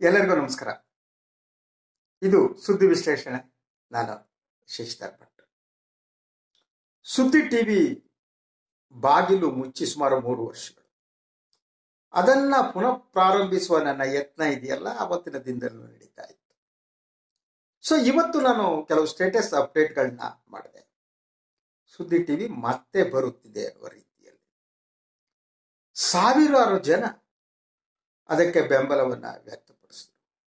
ಎಲ್ಲರಿಗೂ ನಮಸ್ಕಾರ. ಇದು ಸುದ್ದಿ ವಿಶ್ಲೇಷಣೆ. ನಾನು ಶಶಿಧರ್ ಭಟ್. ಸುದ್ದಿ ಟಿವಿ ಬಾಗಿಲು ಮುಚ್ಚಿ ಸುಮಾರು 3 ವರ್ಷಗಳು. ಅದನ್ನ ಪುನಃ ಪ್ರಾರಂಭಿಸುವ ನನ್ನ ಯತ್ನ ಇದೆಯಲ್ಲ, ಅವತ್ತಿನ ದಿನದಲ್ಲೂ ನಡೀತಾ ಇತ್ತು. ಸೊ ಇವತ್ತು ನಾನು ಕೆಲವು ಸ್ಟೇಟಸ್ ಅಪ್ಡೇಟ್ಗಳನ್ನ ಮಾಡಿದೆ. ಸುದ್ದಿ ಟಿವಿ ಮತ್ತೆ ಬರುತ್ತಿದೆ ಅನ್ನುವ ರೀತಿಯಲ್ಲಿ ಸಾವಿರಾರು ಜನ ಅದಕ್ಕೆ ಬೆಂಬಲವನ್ನ ವ್ಯಕ್ತಪಡಿಸಿದರು.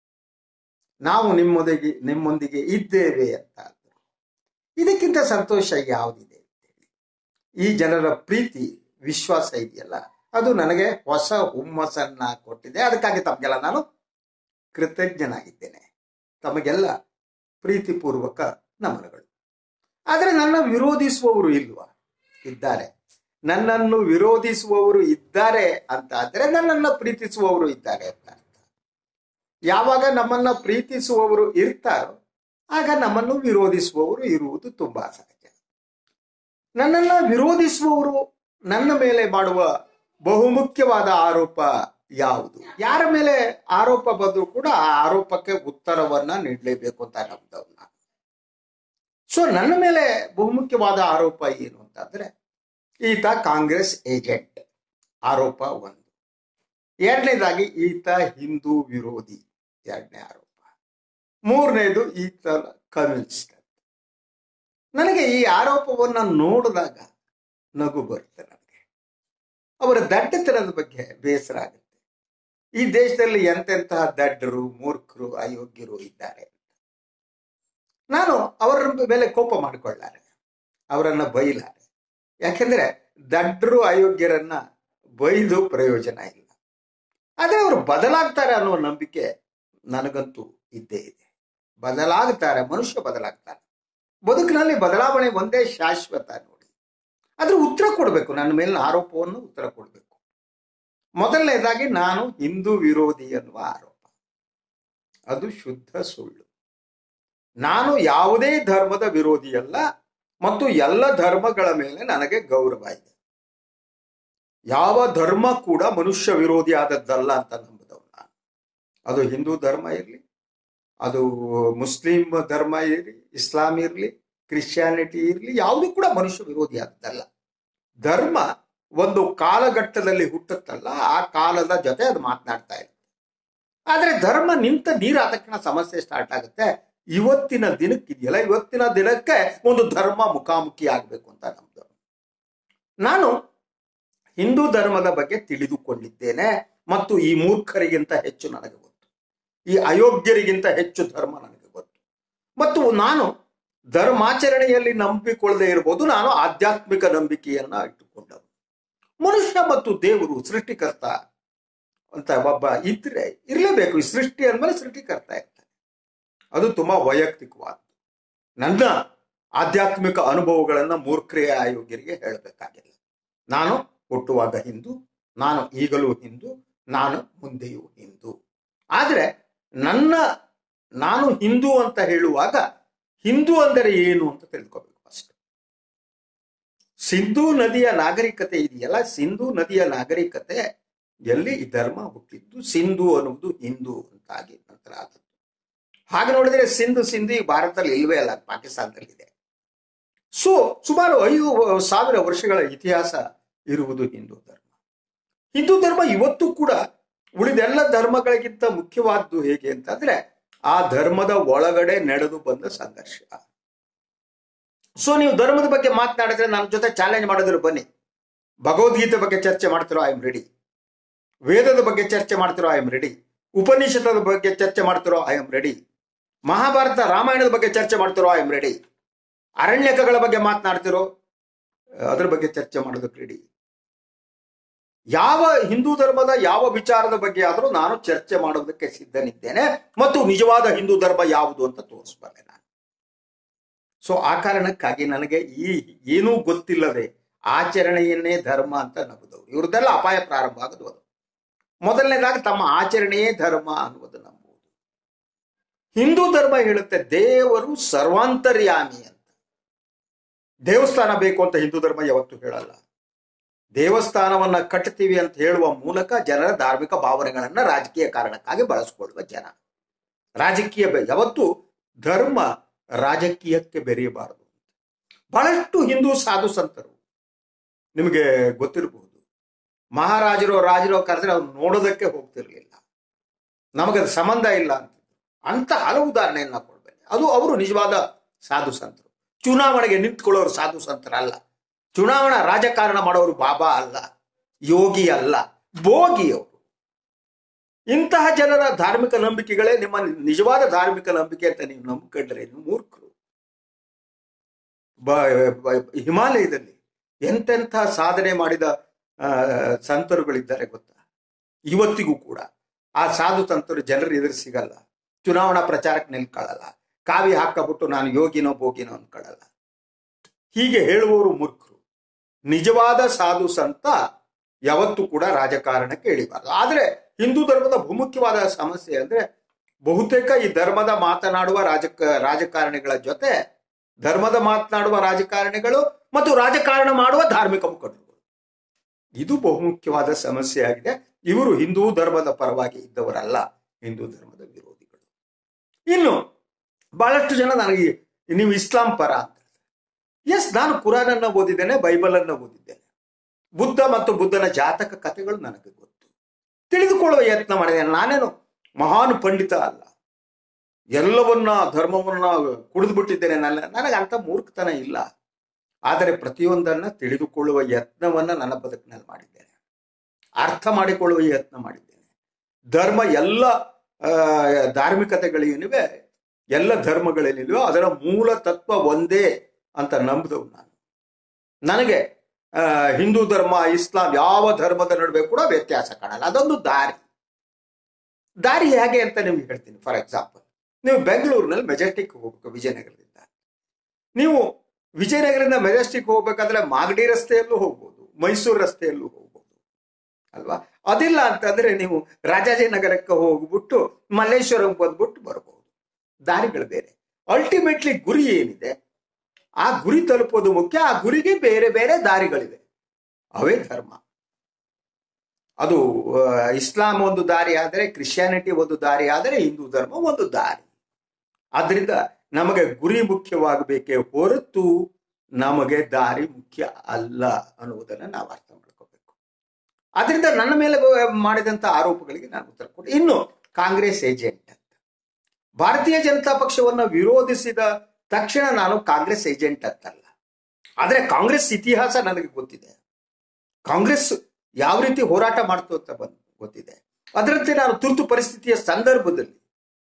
ನಾವು ನಿಮ್ಮೊಂದಿಗೆ ಇದ್ದೇವೆ ಅಂತ ಅಂದರು. ಇದಕ್ಕಿಂತ ಸಂತೋಷ ಯಾವುದಿದೆ ಅಂತೇಳಿ ಈ ಜನರ ಪ್ರೀತಿ ವಿಶ್ವಾಸ ಇದೆಯಲ್ಲ, ಅದು ನನಗೆ ಹೊಸ ಹುಮ್ಮಸ್ಸನ್ನ ಕೊಟ್ಟಿದೆ. ಅದಕ್ಕಾಗಿ ತಮಗೆಲ್ಲ ನಾನು ಕೃತಜ್ಞನಾಗಿದ್ದೇನೆ. ತಮಗೆಲ್ಲ ಪ್ರೀತಿಪೂರ್ವಕ ನಮನಗಳು. ಆದರೆ ನನ್ನ ವಿರೋಧಿಸುವವರು ಇಲ್ವಾ? ಇದ್ದಾರೆ. ನನ್ನನ್ನು ವಿರೋಧಿಸುವವರು ಇದ್ದಾರೆ ಅಂತ ಆದ್ರೆ ನನ್ನನ್ನು ಪ್ರೀತಿಸುವವರು ಇದ್ದಾರೆ ಅಂತ ಅರ್ಥ. ಯಾವಾಗ ನಮ್ಮನ್ನ ಪ್ರೀತಿಸುವವರು ಇರ್ತಾರೋ ಆಗ ನಮ್ಮನ್ನು ವಿರೋಧಿಸುವವರು ಇರುವುದು ತುಂಬಾ ಸಹಜ. ನನ್ನನ್ನ ವಿರೋಧಿಸುವವರು ನನ್ನ ಮೇಲೆ ಮಾಡುವ ಬಹುಮುಖ್ಯವಾದ ಆರೋಪ ಯಾವುದು? ಯಾರ ಮೇಲೆ ಆರೋಪ ಬಂದರೂ ಕೂಡ ಆ ಆರೋಪಕ್ಕೆ ಉತ್ತರವನ್ನ ನೀಡಲೇಬೇಕು ಅಂತ ನಮ್ದವ್ನ. ಸೊ ನನ್ನ ಮೇಲೆ ಬಹುಮುಖ್ಯವಾದ ಆರೋಪ ಏನು ಅಂತಂದ್ರೆ, ಈತ ಕಾಂಗ್ರೆಸ್ ಏಜೆಂಟ್, ಆರೋಪ 1. ಎರಡನೇದಾಗಿ ಈತ ಹಿಂದೂ ವಿರೋಧಿ, 2ನೇ ಆರೋಪ. 3ನೇದು ಈತ ಕಮ್ಯುನಿಸ್ಟ್. ನನಗೆ ಈ ಆರೋಪವನ್ನ ನೋಡಿದಾಗ ನಗು ಬರುತ್ತೆ. ನನಗೆ ಅವರ ದಡ್ಡತನದ ಬಗ್ಗೆ ಬೇಸರ ಆಗುತ್ತೆ. ಈ ದೇಶದಲ್ಲಿ ಎಂತೆಂತಹ ದಡ್ಡರು, ಮೂರ್ಖರು, ಅಯೋಗ್ಯರು ಇದ್ದಾರೆ. ನಾನು ಅವರ ಮೇಲೆ ಕೋಪ ಮಾಡಿಕೊಳ್ಳಾರೆ, ಅವರನ್ನ ಬೈಲಾರೆ. ಯಾಕೆಂದ್ರೆ ದಡ್ಡರು ಅಯೋಗ್ಯರನ್ನ ಬೈದು ಪ್ರಯೋಜನ ಇಲ್ಲ. ಆದ್ರೆ ಅವರು ಬದಲಾಗ್ತಾರೆ ಅನ್ನೋ ನಂಬಿಕೆ ನನಗಂತೂ ಇದ್ದೇ ಇದೆ. ಬದಲಾಗ್ತಾರೆ, ಮನುಷ್ಯ ಬದಲಾಗ್ತಾರೆ. ಬದುಕಿನಲ್ಲಿ ಬದಲಾವಣೆ ಒಂದೇ ಶಾಶ್ವತ ನೋಡಿ. ಆದ್ರೆ ಉತ್ತರ ಕೊಡ್ಬೇಕು, ನನ್ನ ಮೇಲಿನ ಆರೋಪವನ್ನು ಉತ್ತರ ಕೊಡ್ಬೇಕು. ಮೊದಲನೇದಾಗಿ ನಾನು ಹಿಂದೂ ವಿರೋಧಿ ಅನ್ನುವ ಆರೋಪ, ಅದು ಶುದ್ಧ ಸುಳ್ಳು. ನಾನು ಯಾವುದೇ ಧರ್ಮದ ವಿರೋಧಿಯಲ್ಲ ಮತ್ತು ಎಲ್ಲ ಧರ್ಮಗಳ ಮೇಲೆ ನನಗೆ ಗೌರವ ಇದೆ. ಯಾವ ಧರ್ಮ ಕೂಡ ಮನುಷ್ಯ ವಿರೋಧಿ ಆದದ್ದಲ್ಲ ಅಂತ ನಂಬಿದವನು ನಾನು. ಅದು ಹಿಂದೂ ಧರ್ಮ ಇರಲಿ, ಅದು ಮುಸ್ಲಿಂ ಧರ್ಮ ಇರಲಿ, ಇಸ್ಲಾಂ ಇರಲಿ, ಕ್ರಿಶ್ಚಿಯಾನಿಟಿ ಇರಲಿ, ಯಾವುದು ಕೂಡ ಮನುಷ್ಯ ವಿರೋಧಿ ಆದದ್ದಲ್ಲ. ಧರ್ಮ ಒಂದು ಕಾಲಘಟ್ಟದಲ್ಲಿ ಹುಟ್ಟುತ್ತಲ್ಲ, ಆ ಕಾಲದ ಜೊತೆ ಅದು ಮಾತನಾಡ್ತಾ ಇರುತ್ತೆ. ಆದ್ರೆ ಧರ್ಮ ನಿಂತ ನೀರಾದ ತಕ್ಷಣ ಸಮಸ್ಯೆ ಸ್ಟಾರ್ಟ್ ಆಗುತ್ತೆ. ಇವತ್ತಿನ ದಿನಕ್ಕಿದೆಯಲ್ಲ, ಇವತ್ತಿನ ದಿನಕ್ಕೆ ಒಂದು ಧರ್ಮ ಮುಖಾಮುಖಿ ಆಗ್ಬೇಕು ಅಂತ ನಮ್ದು. ನಾನು ಹಿಂದೂ ಧರ್ಮದ ಬಗ್ಗೆ ತಿಳಿದುಕೊಂಡಿದ್ದೇನೆ ಮತ್ತು ಈ ಮೂರ್ಖರಿಗಿಂತ ಹೆಚ್ಚು ನನಗೆ ಗೊತ್ತು, ಈ ಅಯೋಗ್ಯರಿಗಿಂತ ಹೆಚ್ಚು ಧರ್ಮ ನನಗೆ ಗೊತ್ತು. ಮತ್ತು ನಾನು ಧರ್ಮಾಚರಣೆಯಲ್ಲಿ ನಂಬಿಕೊಳ್ಳದೆ ಇರಬಹುದು, ನಾನು ಆಧ್ಯಾತ್ಮಿಕ ನಂಬಿಕೆಯನ್ನ ಇಟ್ಟುಕೊಂಡವನು. ಮನುಷ್ಯ ಮತ್ತು ದೇವರು ಸೃಷ್ಟಿಕರ್ತ ಅಂತ ಒಬ್ಬ ಇದ್ರೆ ಇರಲೇಬೇಕು. ಈ ಸೃಷ್ಟಿ ಅಂದ್ಮೇಲೆ ಸೃಷ್ಟಿಕರ್ತ ಇರ್ತಾನೆ. ಅದು ತುಂಬಾ ವೈಯಕ್ತಿಕವಾದ್ದು. ನನ್ನ ಆಧ್ಯಾತ್ಮಿಕ ಅನುಭವಗಳನ್ನ ಮೂರ್ಖರೆಯ ಅಯೋಗ್ಯರಿಗೆ ಹೇಳಬೇಕಾಗಿಲ್ಲ. ನಾನು ಹುಟ್ಟುವಾಗ ಹಿಂದೂ, ನಾನು ಈಗಲೂ ಹಿಂದೂ, ನಾನು ಮುಂದೆಯೂ ಹಿಂದೂ. ಆದ್ರೆ ನಾನು ಹಿಂದೂ ಅಂತ ಹೇಳುವಾಗ ಹಿಂದೂ ಅಂದರೆ ಏನು ಅಂತ ತಿಳ್ಕೋಬೇಕು ಅಷ್ಟೆ. ಸಿಂಧೂ ನದಿಯ ನಾಗರಿಕತೆ ಇದೆಯಲ್ಲ, ಸಿಂಧೂ ನದಿಯ ನಾಗರಿಕತೆ ಎಲ್ಲಿ ಈ ಧರ್ಮ ಹುಟ್ಟಿದ್ದು. ಸಿಂಧೂ ಅನ್ನುವುದು ಹಿಂದೂ ಅಂತಾಗಿ ನಂತರ ಆದದ್ದು. ಹಾಗೆ ನೋಡಿದ್ರೆ ಸಿಂಧು ಭಾರತದಲ್ಲಿ ಇಲ್ವೇ ಅಲ್ಲ, ಪಾಕಿಸ್ತಾನದಲ್ಲಿದೆ. ಸೊ ಸುಮಾರು 5,000 ವರ್ಷಗಳ ಇತಿಹಾಸ ಇರುವುದು ಹಿಂದೂ ಧರ್ಮ. ಹಿಂದೂ ಧರ್ಮ ಇವತ್ತು ಕೂಡ ಉಳಿದೆಲ್ಲ ಧರ್ಮಗಳಿಗಿಂತ ಮುಖ್ಯವಾದ್ದು ಹೇಗೆ ಅಂತಂದ್ರೆ, ಆ ಧರ್ಮದ ಒಳಗಡೆ ನಡೆದು ಬಂದ ಸಂಘರ್ಷ. ಸೊ ನೀವು ಧರ್ಮದ ಬಗ್ಗೆ ಮಾತನಾಡಿದ್ರೆ ನನ್ನ ಜೊತೆ ಚಾಲೆಂಜ್ ಮಾಡಿದ್ರು ಬನ್ನಿ. ಭಗವದ್ಗೀತೆ ಬಗ್ಗೆ ಚರ್ಚೆ ಮಾಡ್ತಿರೋ ಐ ಎಮ್ ರೆಡಿ. ವೇದದ ಬಗ್ಗೆ ಚರ್ಚೆ ಮಾಡ್ತಿರೋ ಐ ಎಮ್ ರೆಡಿ. ಉಪನಿಷತ್ತದ ಬಗ್ಗೆ ಚರ್ಚೆ ಮಾಡ್ತಿರೋ ಐ ಎಮ್ ರೆಡಿ. ಮಹಾಭಾರತ ರಾಮಾಯಣದ ಬಗ್ಗೆ ಚರ್ಚೆ ಮಾಡ್ತಿರೋ ಐ ಎಮ್ ರೆಡಿ. ಅರಣ್ಯಕಗಳ ಬಗ್ಗೆ ಮಾತನಾಡ್ತಿರೋ ಅದ್ರ ಬಗ್ಗೆ ಚರ್ಚೆ ಮಾಡೋದಕ್ಕೆ ರೆಡಿ. ಯಾವ ಹಿಂದೂ ಧರ್ಮದ ಯಾವ ವಿಚಾರದ ಬಗ್ಗೆ ಆದರೂ ನಾನು ಚರ್ಚೆ ಮಾಡೋದಕ್ಕೆ ಸಿದ್ಧನಿದ್ದೇನೆ ಮತ್ತು ನಿಜವಾದ ಹಿಂದೂ ಧರ್ಮ ಯಾವುದು ಅಂತ ತೋರಿಸ್ಬಲ್ಲೆ ನಾನು. ಸೊ ಆ ಕಾರಣಕ್ಕಾಗಿ ನನಗೆ ಏನೂ ಗೊತ್ತಿಲ್ಲದೆ ಆಚರಣೆಯನ್ನೇ ಧರ್ಮ ಅಂತ ನಂಬುದವರು ಇವ್ರದ್ದೆಲ್ಲ ಅಪಾಯ ಪ್ರಾರಂಭ ಆಗೋದು. ಅದು ಮೊದಲನೇದಾಗಿ ತಮ್ಮ ಆಚರಣೆಯೇ ಧರ್ಮ ಅನ್ನುವುದು ನಂಬುವುದು. ಹಿಂದೂ ಧರ್ಮ ಹೇಳುತ್ತೆ ದೇವರು ಸರ್ವಾಂತರ್ಯಾಮಿ ಅಂತ. ದೇವಸ್ಥಾನ ಬೇಕು ಅಂತ ಹಿಂದೂ ಧರ್ಮ ಯಾವತ್ತೂ ಹೇಳಲ್ಲ. ದೇವಸ್ಥಾನವನ್ನ ಕಟ್ತೀವಿ ಅಂತ ಹೇಳುವ ಮೂಲಕ ಜನರ ಧಾರ್ಮಿಕ ಭಾವನೆಗಳನ್ನ ರಾಜಕೀಯ ಕಾರಣಕ್ಕಾಗಿ ಬಳಸಿಕೊಳ್ಳುವ ಜನ. ರಾಜಕೀಯ ಯಾವತ್ತು ಧರ್ಮ ರಾಜಕೀಯಕ್ಕೆ ಬೆರೆಯಬಾರದು. ಬಹಳಷ್ಟು ಹಿಂದೂ ಸಾಧು ಸಂತರು ನಿಮಗೆ ಗೊತ್ತಿರಬಹುದು, ಮಹಾರಾಜರೋ ರಾಜರೋ ಕರೆದ್ರೆ ಅವ್ರು ನೋಡೋದಕ್ಕೆ ಹೋಗ್ತಿರ್ಲಿಲ್ಲ, ನಮಗದು ಸಂಬಂಧ ಇಲ್ಲ ಅಂತ ಹಲವು ಉದಾಹರಣೆಯನ್ನ ಕೊಡ್ಬೇನೆ. ಅದು ಅವರು ನಿಜವಾದ ಸಾಧು ಸಂತರು. ಚುನಾವಣೆಗೆ ನಿಂತ್ಕೊಳ್ಳೋರು ಸಾಧು ಸಂತರಲ್ಲ. ಚುನಾವಣಾ ರಾಜಕಾರಣ ಮಾಡೋರು ಬಾಬಾ ಅಲ್ಲ, ಯೋಗಿ ಅಲ್ಲ, ಭೋಗಿಯವರು. ಇಂತಹ ಜನರ ಧಾರ್ಮಿಕ ನಂಬಿಕೆಗಳೇ ನಿಮ್ಮ ನಿಜವಾದ ಧಾರ್ಮಿಕ ನಂಬಿಕೆ ಅಂತ ನೀವು ನಂಬಿಕೊಂಡ್ರೆ ನೀವು ಮೂರ್ಖರು. ಹಿಮಾಲಯದಲ್ಲಿ ಎಂತೆಂಥ ಸಾಧನೆ ಮಾಡಿದ ಸಂತರುಗಳಿದ್ದಾರೆ ಗೊತ್ತಾ? ಇವತ್ತಿಗೂ ಕೂಡ ಆ ಸಾಧು ಸಂತರು ಜನರು ಎದುರು ಸಿಗಲ್ಲ, ಚುನಾವಣಾ ಪ್ರಚಾರಕ್ಕೆ ನಿಲ್ಕೊಳ್ಳಲ್ಲ, ಕಾವಿ ಹಾಕಬಿಟ್ಟು ನಾನು ಯೋಗಿನೋ ಭೋಗಿನೋ ಅನ್ಕೊಳ್ಳಲ್ಲ. ಹೀಗೆ ಹೇಳುವವರು ಮೂರ್ಖರು. ನಿಜವಾದ ಸಾಧು ಸಂತ ಯಾವತ್ತೂ ಕೂಡ ರಾಜಕಾರಣಕ್ಕೆ ಇಳಿಬಾರದು. ಆದ್ರೆ ಹಿಂದೂ ಧರ್ಮದ ಬಹುಮುಖ್ಯವಾದ ಸಮಸ್ಯೆ ಅಂದ್ರೆ ಬಹುತೇಕ ಈ ಧರ್ಮದ ಮಾತನಾಡುವ ರಾಜಕಾರಣಿಗಳ ಜೊತೆ ಧರ್ಮದ ಮಾತನಾಡುವ ರಾಜಕಾರಣಿಗಳು ಮತ್ತು ರಾಜಕಾರಣ ಮಾಡುವ ಧಾರ್ಮಿಕ ಮುಖಂಡರು, ಇದು ಬಹುಮುಖ್ಯವಾದ ಸಮಸ್ಯೆ ಆಗಿದೆ. ಇವರು ಹಿಂದೂ ಧರ್ಮದ ಪರವಾಗಿ ಇದ್ದವರಲ್ಲ, ಹಿಂದೂ ಧರ್ಮದ ವಿರೋಧಿಗಳು. ಇನ್ನು ಬಹಳಷ್ಟು ಜನ ನನಗೆ ನೀವು ಇಸ್ಲಾಂ ಪರ ಅಂತ. ಎಸ್, ನಾನು ಕುರಾನ್ ಅನ್ನ ಓದಿದ್ದೇನೆ, ಬೈಬಲ್ ಅನ್ನ ಓದಿದ್ದೇನೆ. ಬುದ್ಧ ಮತ್ತು ಬುದ್ಧನ ಜಾತಕ ಕಥೆಗಳು ನನಗೆ ಗೊತ್ತು, ತಿಳಿದುಕೊಳ್ಳುವ ಯತ್ನ ಮಾಡಿದ್ದೇನೆ. ನಾನೇನು ಮಹಾನ್ ಪಂಡಿತ ಅಲ್ಲ, ಎಲ್ಲವನ್ನ ಧರ್ಮವನ್ನ ಕುಡಿದು ಬಿಟ್ಟಿದ್ದೇನೆ. ನನಗೆ ಅಂತ ಮೂರ್ಖತನ ಇಲ್ಲ. ಆದರೆ ಪ್ರತಿಯೊಂದನ್ನ ತಿಳಿದುಕೊಳ್ಳುವ ಯತ್ನವನ್ನ ನನ್ನ ಬದುಕಿನಲ್ಲಿ ಮಾಡಿದ್ದೇನೆ, ಅರ್ಥ ಮಾಡಿಕೊಳ್ಳುವ ಯತ್ನ ಮಾಡಿದ್ದೇನೆ. ಧರ್ಮ ಎಲ್ಲ ಧಾರ್ಮಿಕತೆಗಳೇನಿವೆ, ಎಲ್ಲ ಧರ್ಮಗಳೇನಿವೆ ಅದರ ಮೂಲ ತತ್ವ ಒಂದೇ ಅಂತ ನಂಬಿದವು ನಾನು. ನನಗೆ ಹಿಂದೂ ಧರ್ಮ, ಇಸ್ಲಾಂ ಯಾವ ಧರ್ಮದ ನಡುವೆ ಕೂಡ ವ್ಯತ್ಯಾಸ ಕಾಣಲ್ಲ. ಅದೊಂದು ದಾರಿ ಹೇಗೆ ಅಂತ ನಿಮ್ಗೆ ಹೇಳ್ತೀನಿ. ಫಾರ್ ಎಕ್ಸಾಂಪಲ್, ನೀವು ಬೆಂಗಳೂರಿನಲ್ಲಿ ಮೆಜೆಸ್ಟಿಕ್ ಹೋಗ್ಬೇಕು ವಿಜಯನಗರದಿಂದ. ನೀವು ವಿಜಯನಗರದಿಂದ ಮೆಜೆಸ್ಟಿಕ್ ಹೋಗ್ಬೇಕಾದ್ರೆ ಮಾಗಡಿ ರಸ್ತೆಯಲ್ಲೂ ಹೋಗ್ಬೋದು, ಮೈಸೂರು ರಸ್ತೆಯಲ್ಲೂ ಹೋಗ್ಬೋದು ಅಲ್ವಾ? ಅದಿಲ್ಲ ಅಂತಂದ್ರೆ ನೀವು ರಾಜಾಜಿನಗರಕ್ಕೆ ಹೋಗ್ಬಿಟ್ಟು ಮಲ್ಲೇಶ್ವರಂ ಬಂದ್ಬಿಟ್ಟು ಬರ್ಬೋದು. ದಾರಿಗಳು ಬೇರೆ. ಅಲ್ಟಿಮೇಟ್ಲಿ ಗುರಿ ಏನಿದೆ, ಆ ಗುರಿ ತಲುಪೋದು ಮುಖ್ಯ. ಆ ಗುರಿಗೆ ಬೇರೆ ಬೇರೆ ದಾರಿಗಳಿವೆ, ಅವೇ ಧರ್ಮ. ಅದು ಇಸ್ಲಾಂ ಒಂದು ದಾರಿ ಆದರೆ, ಕ್ರಿಶ್ಚಿಯಾನಿಟಿ ಒಂದು ದಾರಿ ಆದರೆ, ಹಿಂದೂ ಧರ್ಮ ಒಂದು ದಾರಿ. ಆದ್ರಿಂದ ನಮಗೆ ಗುರಿ ಮುಖ್ಯವಾಗಬೇಕೇ ಹೊರತು ನಮಗೆ ದಾರಿ ಮುಖ್ಯ ಅಲ್ಲ ಅನ್ನುವುದನ್ನು ನಾವು ಅರ್ಥ ಮಾಡ್ಕೋಬೇಕು. ಆದ್ರಿಂದ ನನ್ನ ಮೇಲೆ ಮಾಡಿದಂತ ಆರೋಪಗಳಿಗೆ ನಾನು ಉತ್ತರ ಕೊಟ್ಟೆ. ಇನ್ನು ಕಾಂಗ್ರೆಸ್ ಏಜೆಂಟ್ ಅಂತ, ಭಾರತೀಯ ಜನತಾ ಪಕ್ಷವನ್ನ ವಿರೋಧಿಸಿದ ತಕ್ಷಣ ನಾನು ಕಾಂಗ್ರೆಸ್ ಏಜೆಂಟ್ ಅಂತಲ್ಲ. ಆದ್ರೆ ಕಾಂಗ್ರೆಸ್ ಇತಿಹಾಸ ನನಗೆ ಗೊತ್ತಿದೆ, ಕಾಂಗ್ರೆಸ್ ಯಾವ ರೀತಿ ಹೋರಾಟ ಮಾಡ್ತು ಅಂತ ಗೊತ್ತಿದೆ. ಅದರಂತೆ ನಾನು ತುರ್ತು ಪರಿಸ್ಥಿತಿಯ ಸಂದರ್ಭದಲ್ಲಿ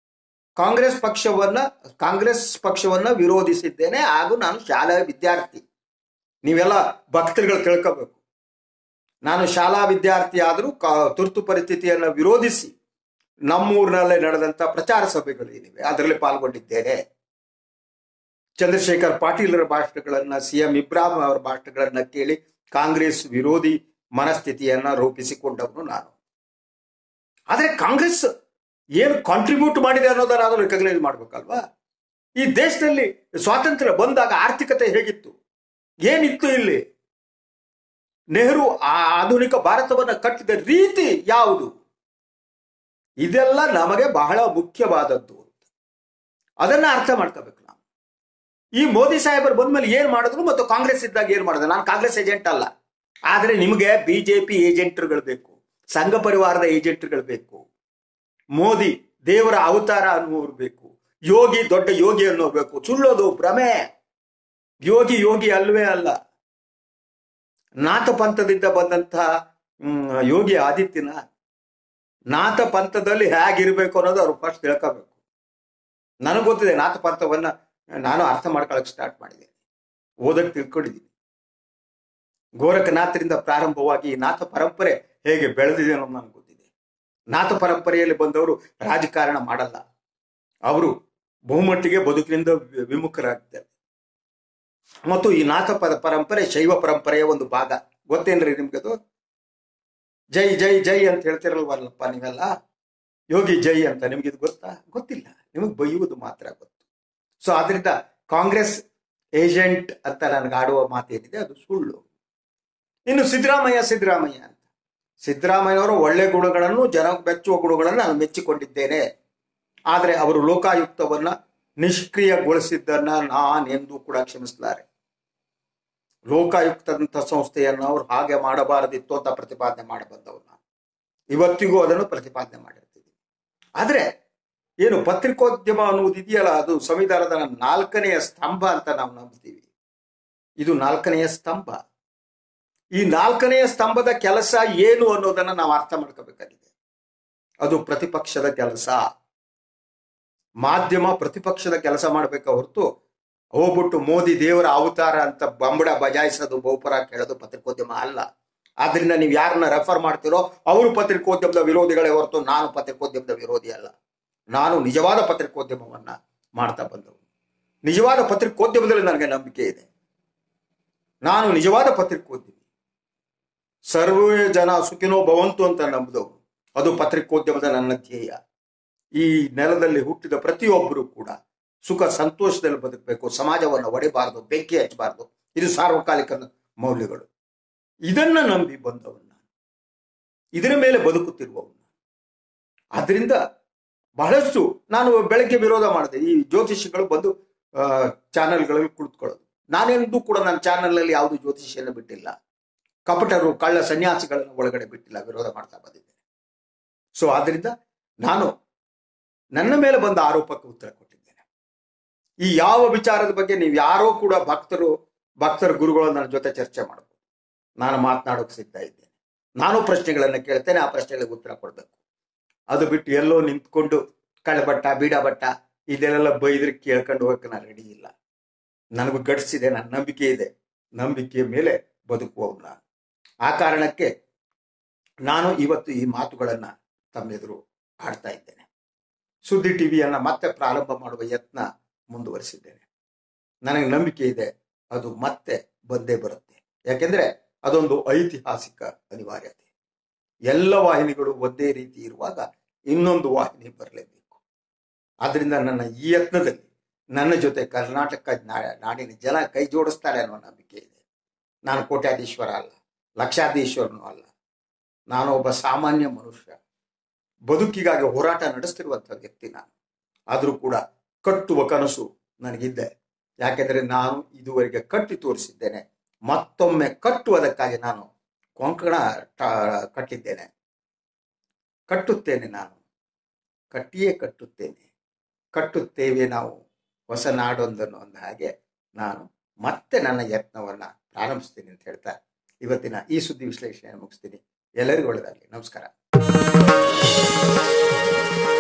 ಕಾಂಗ್ರೆಸ್ ಪಕ್ಷವನ್ನ ವಿರೋಧಿಸಿದ್ದೇನೆ. ಹಾಗೂ ನಾನು ಶಾಲಾ ವಿದ್ಯಾರ್ಥಿ. ನೀವೆಲ್ಲ ಭಕ್ತರುಗಳು ತಿಳ್ಕೋಬೇಕು, ನಾನು ಶಾಲಾ ವಿದ್ಯಾರ್ಥಿ ಆದರೂ ತುರ್ತು ಪರಿಸ್ಥಿತಿಯನ್ನ ವಿರೋಧಿಸಿ ನಮ್ಮೂರಿನಲ್ಲೇ ನಡೆದಂತ ಪ್ರಚಾರ ಸಭೆಗಳು ಏನಿವೆ ಅದರಲ್ಲಿ ಪಾಲ್ಗೊಂಡಿದ್ದೇನೆ. ಚಂದ್ರಶೇಖರ್ ಪಾಟೀಲರ ಭಾಷಣಗಳನ್ನ, CM ಇಬ್ರಾಹಿಂ ಅವರ ಭಾಷಣಗಳನ್ನ ಕೇಳಿ ಕಾಂಗ್ರೆಸ್ ವಿರೋಧಿ ಮನಸ್ಥಿತಿಯನ್ನ ರೂಪಿಸಿಕೊಂಡವನು ನಾನು. ಆದ್ರೆ ಕಾಂಗ್ರೆಸ್ ಏನು ಕಾಂಟ್ರಿಬ್ಯೂಟ್ ಮಾಡಿದೆ ಅನ್ನೋದನ್ನ ನಾವು ರೆಕಗ್ನೈಸ್ ಮಾಡ್ಬೇಕಲ್ವಾ? ಈ ದೇಶದಲ್ಲಿ ಸ್ವಾತಂತ್ರ್ಯ ಬಂದಾಗ ಆರ್ಥಿಕತೆ ಹೇಗಿತ್ತು, ಏನಿತ್ತು ಇಲ್ಲಿ? ನೆಹರು ಆಧುನಿಕ ಭಾರತವನ್ನ ಕಟ್ಟಿದ ರೀತಿ ಯಾವುದು? ಇದೆಲ್ಲ ನಮಗೆ ಬಹಳ ಮುಖ್ಯವಾದದ್ದು. ಅದನ್ನ ಅರ್ಥ ಮಾಡ್ಕೋಬೇಕು ನಾವು. ಈ ಮೋದಿ ಸಾಹೇಬರು ಬಂದ್ಮೇಲೆ ಏನ್ ಮಾಡಿದ್ರು ಮತ್ತು ಕಾಂಗ್ರೆಸ್ ಇದ್ದಾಗ ಏನ್ ಮಾಡಿದ್ರು? ನಾನು ಕಾಂಗ್ರೆಸ್ ಏಜೆಂಟ್ ಅಲ್ಲ. ಆದ್ರೆ ನಿಮಗೆ ಬಿಜೆಪಿ ಏಜೆಂಟ್ರುಗಳು ಬೇಕು, ಸಂಘ ಪರಿವಾರದ ಏಜೆಂಟ್ರುಗಳು ಬೇಕು. ಮೋದಿ ದೇವರ ಅವತಾರ ಅನ್ನುವರು ಬೇಕು, ಯೋಗಿ ದೊಡ್ಡ ಯೋಗಿ ಅನ್ನೋರು ಬೇಕು. ಸುಳ್ಳೋದು, ಭ್ರಮೆ. ಯೋಗಿ ಅಲ್ವೇ ಅಲ್ಲ. ನಾಥ ಪಂಥದಿಂದ ಬಂದಂತಹ ಯೋಗಿ ಆದಿತ್ಯನಾಥ್ ನಾಥ ಪಂಥದಲ್ಲಿ ಹೇಗಿರ್ಬೇಕು ಅನ್ನೋದು ಅವ್ರು ಫಸ್ಟ್ ತಿಳ್ಕೋಬೇಕು. ನನಗೆ ಗೊತ್ತಿದೆ, ನಾಥ ಪಂಥವನ್ನ ನಾನು ಅರ್ಥ ಮಾಡ್ಕೊಳಕ್ ಸ್ಟಾರ್ಟ್ ಮಾಡಿದ್ದೇನೆ, ಓದಕ್ಕೆ ತಿಳ್ಕೊಂಡಿದ್ದೀನಿ. ಗೋರಖನಾಥರಿಂದ ಪ್ರಾರಂಭವಾಗಿ ನಾಥ ಪರಂಪರೆ ಹೇಗೆ ಬೆಳೆದಿದೆ ಅನ್ನೋದು ನನಗೆ ಗೊತ್ತಿದೆ. ನಾಥ ಪರಂಪರೆಯಲ್ಲಿ ಬಂದವರು ರಾಜಕಾರಣ ಮಾಡಲ್ಲ, ಅವರು ಬಹುಮಟ್ಟಿಗೆ ಬದುಕಿನಿಂದ ವಿಮುಖರಾಗಿದ್ದಾರೆ. ಮತ್ತು ಈ ನಾಥ ಪರಂಪರೆ ಶೈವ ಪರಂಪರೆಯ ಒಂದು ಭಾಗ. ಗೊತ್ತೇನ್ರಿ ನಿಮ್ಗದು? ಜೈ ಜೈ ಜೈ ಅಂತ ಹೇಳ್ತಿರಲ್ವಲ್ಲಪ್ಪ ನೀವೆಲ್ಲ, ಯೋಗಿ ಜೈ ಅಂತ. ನಿಮ್ಗೆ ಇದು ಗೊತ್ತಾ? ಗೊತ್ತಿಲ್ಲ, ನಿಮಗೆ ಬೈಯುವುದು ಮಾತ್ರ ಗೊತ್ತು. ಸೊ ಆದ್ರಿಂದ ಕಾಂಗ್ರೆಸ್ ಏಜೆಂಟ್ ಅಂತ ನನಗೆ ಆಡುವ ಮಾತೇನಿದೆ ಅದು ಸುಳ್ಳು. ಇನ್ನು ಸಿದ್ದರಾಮಯ್ಯ ಅಂತ, ಸಿದ್ದರಾಮಯ್ಯವರು ಒಳ್ಳೆ ಗುಣಗಳನ್ನು, ಜನ ಮೆಚ್ಚುವ ಗುಣಗಳನ್ನು ನಾನು ಮೆಚ್ಚಿಕೊಂಡಿದ್ದೇನೆ. ಆದರೆ ಅವರು ಲೋಕಾಯುಕ್ತವನ್ನ ನಿಷ್ಕ್ರಿಯಗೊಳಿಸಿದ್ದನ್ನ ನಾನೆಂದೂ ಕೂಡ ಕ್ಷಮಿಸಲಾರೆ. ಲೋಕಾಯುಕ್ತದಂತ ಸಂಸ್ಥೆಯನ್ನು ಅವ್ರು ಹಾಗೆ ಮಾಡಬಾರದಿತ್ತು ಅಂತ ಪ್ರತಿಪಾದನೆ ಮಾಡಬಂದವು. ನಾನು ಇವತ್ತಿಗೂ ಅದನ್ನು ಪ್ರತಿಪಾದನೆ ಮಾಡಿರ್ತೀವಿ. ಆದ್ರೆ ಏನು ಪತ್ರಿಕೋದ್ಯಮ ಅನ್ನುವುದು ಇದೆಯಲ್ಲ, ಅದು ಸಂವಿಧಾನದ 4ನೇ ಸ್ತಂಭ ಅಂತ ನಾವು ನಂಬ್ತೀವಿ. ಇದು 4ನೇ ಸ್ತಂಭ. ಈ 4ನೇ ಸ್ತಂಭದ ಕೆಲಸ ಏನು ಅನ್ನೋದನ್ನ ನಾವು ಅರ್ಥ ಮಾಡ್ಕೋಬೇಕಾಗಿದೆ. ಅದು ಪ್ರತಿಪಕ್ಷದ ಕೆಲಸ. ಮಾಧ್ಯಮ ಪ್ರತಿಪಕ್ಷದ ಕೆಲಸ ಮಾಡ್ಬೇಕ ಹೊರತು ಹೋಗ್ಬಿಟ್ಟು ಮೋದಿ ದೇವರ ಅವತಾರ ಅಂತ ಬಂಬಡ ಬಜಾಯಿಸೋದು, ಬಹುಪರ ಕೇಳೋದು ಪತ್ರಿಕೋದ್ಯಮ ಅಲ್ಲ. ಆದ್ರಿಂದ ನೀವು ಯಾರನ್ನ ರೆಫರ್ ಮಾಡ್ತಿರೋ ಅವರು ಪತ್ರಿಕೋದ್ಯಮದ ವಿರೋಧಿಗಳೇ ಹೊರತು ನಾನು ಪತ್ರಿಕೋದ್ಯಮದ ವಿರೋಧಿ ಅಲ್ಲ. ನಾನು ನಿಜವಾದ ಪತ್ರಿಕೋದ್ಯಮವನ್ನ ಮಾಡ್ತಾ ಬಂದವು. ನಿಜವಾದ ಪತ್ರಿಕೋದ್ಯಮದಲ್ಲಿ ನನಗೆ ನಂಬಿಕೆ ಇದೆ. ನಾನು ನಿಜವಾದ ಪತ್ರಿಕೋದ್ಯಮಿ. ಸರ್ವೇ ಜನ ಸುಖಿನೋ ಭವಂತು ಅಂತ ನಂಬಿದವು. ಅದು ಪತ್ರಿಕೋದ್ಯಮದ ನನ್ನ ಧ್ಯೇಯ. ಈ ನೆಲದಲ್ಲಿ ಹುಟ್ಟಿದ ಪ್ರತಿಯೊಬ್ಬರು ಕೂಡ ಸುಖ ಸಂತೋಷದಲ್ಲಿ ಬದುಕಬೇಕು, ಸಮಾಜವನ್ನು ಒಡೆಬಾರದು, ಬೆಂಕಿ ಹಚ್ಚಬಾರದು. ಇದು ಸಾರ್ವಕಾಲಿಕ ಮೌಲ್ಯಗಳು. ಇದನ್ನ ನಂಬಿ ಬಂದವನ್ನ, ಇದರ ಮೇಲೆ ಬದುಕುತ್ತಿರುವವನ್ನ. ಆದ್ರಿಂದ ಬಹಳಷ್ಟು ನಾನು ಬೆಳಗ್ಗೆ ವಿರೋಧ ಮಾಡಿದೆ. ಈ ಜ್ಯೋತಿಷಿಗಳು ಬಂದು ಚಾನೆಲ್ಗಳಲ್ಲಿ ಕುಳಿತುಕೊಳ್ಳೋದು. ನಾನೆಂದೂ ಕೂಡ ನನ್ನ ಚಾನೆಲ್ನಲ್ಲಿ ಯಾವುದು ಜ್ಯೋತಿಷಿಯನ್ನು ಬಿಟ್ಟಿಲ್ಲ. ಕಪಟರು, ಕಳ್ಳ ಸನ್ಯಾಸಿಗಳನ್ನು ಒಳಗಡೆ ಬಿಟ್ಟಿಲ್ಲ, ವಿರೋಧ ಮಾಡ್ತಾ ಬಂದಿದ್ದೇನೆ. ಸೊ ಆದ್ರಿಂದ ನಾನು ನನ್ನ ಮೇಲೆ ಬಂದ ಆರೋಪಕ್ಕೆ ಉತ್ತರ ಕೊಟ್ಟಿದ್ದೇನೆ. ಈ ಯಾವ ವಿಚಾರದ ಬಗ್ಗೆ ನೀವು ಯಾರೋ ಕೂಡ ಭಕ್ತರ ಗುರುಗಳು ನನ್ನ ಜೊತೆ ಚರ್ಚೆ ಮಾಡಬಹುದು. ನಾನು ಮಾತನಾಡೋಕೆ ಸಿದ್ಧ ಇದ್ದೇನೆ. ನಾನು ಪ್ರಶ್ನೆಗಳನ್ನು ಕೇಳ್ತೇನೆ, ಆ ಪ್ರಶ್ನೆಗಳಿಗೆ ಉತ್ತರ ಕೊಡ್ಬೇಕು. ಅದು ಬಿಟ್ಟು ಎಲ್ಲೋ ನಿಂತ್ಕೊಂಡು ಕಳ್ಳಬಟ್ಟ, ಬೀಡಬಟ್ಟ ಇದೆಲ್ಲ ಬೈದ್ರೆ ಕೇಳ್ಕೊಂಡು ಹೋಗಕ್ಕೆ ನಾನು ರೆಡಿ ಇಲ್ಲ. ನನಗೂ ಗಡ್ಸಿದೆ, ನನ್ನ ನಂಬಿಕೆ ಇದೆ. ನಂಬಿಕೆಯ ಮೇಲೆ ಬದುಕುವವನು ನಾನು. ಆ ಕಾರಣಕ್ಕೆ ನಾನು ಇವತ್ತು ಈ ಮಾತುಗಳನ್ನ ತಮ್ಮೆದುರು ಆಡ್ತಾ ಇದ್ದೇನೆ. ಸುದ್ದಿ ಟಿವಿಯನ್ನ ಮತ್ತೆ ಪ್ರಾರಂಭ ಮಾಡುವ ಯತ್ನ ಮುಂದುವರಿಸಿದ್ದೇನೆ. ನನಗೆ ನಂಬಿಕೆ ಇದೆ ಅದು ಮತ್ತೆ ಬಂದೇ ಬರುತ್ತೆ. ಯಾಕೆಂದ್ರೆ ಅದೊಂದು ಐತಿಹಾಸಿಕ ಅನಿವಾರ್ಯತೆ. ಎಲ್ಲ ವಾಹಿನಿಗಳು ಒಂದೇ ರೀತಿ ಇರುವಾಗ ಇನ್ನೊಂದು ವಾಹಿನಿ ಬರಲೇಬೇಕು. ಆದ್ರಿಂದ ನನ್ನ ಈ ಯತ್ನದಲ್ಲಿ ನನ್ನ ಜೊತೆ ಕರ್ನಾಟಕ ನಾಡಿನ ಜನ ಕೈ ಜೋಡಿಸ್ತಾರೆ ಅನ್ನೋ ನಂಬಿಕೆ ಇದೆ. ನಾನು ಕೋಟ್ಯಾಧೀಶ್ವರ ಅಲ್ಲ, ಲಕ್ಷಾಧೀಶ್ವರನೂ ಅಲ್ಲ. ನಾನು ಒಬ್ಬ ಸಾಮಾನ್ಯ ಮನುಷ್ಯ, ಬದುಕಿಗಾಗಿ ಹೋರಾಟ ನಡೆಸ್ತಿರುವಂತಹ ವ್ಯಕ್ತಿ ನಾನು. ಆದ್ರೂ ಕೂಡ ಕಟ್ಟುವ ಕನಸು ನನಗಿದ್ದೆ. ಯಾಕೆಂದ್ರೆ ನಾನು ಇದುವರೆಗೆ ಕಟ್ಟಿ ತೋರಿಸಿದ್ದೇನೆ. ಮತ್ತೊಮ್ಮೆ ಕಟ್ಟುವುದಕ್ಕಾಗಿ ನಾನು ಕೊಂಕಣ ಕಟ್ಟಿದ್ದೇನೆ. ಕಟ್ಟುತ್ತೇನೆ, ನಾನು ಕಟ್ಟಿಯೇ ಕಟ್ಟುತ್ತೇನೆ. ಕಟ್ಟುತ್ತೇವೆ ನಾವು ಹೊಸ ನಾಡೊಂದನ್ನು ಅಂದ ಹಾಗೆ ನಾನು ಮತ್ತೆ ನನ್ನ ಯತ್ನವನ್ನ ಪ್ರಾರಂಭಿಸ್ತೀನಿ ಅಂತ ಹೇಳ್ತಾ ಇವತ್ತಿನ ಈ ಸುದ್ದಿ ವಿಶ್ಲೇಷಣೆ ಮುಗಿಸ್ತೀನಿ. ಎಲ್ಲರಿಗೂ ಒಳ್ಳೆಯದಾಗಲಿ. ನಮಸ್ಕಾರ.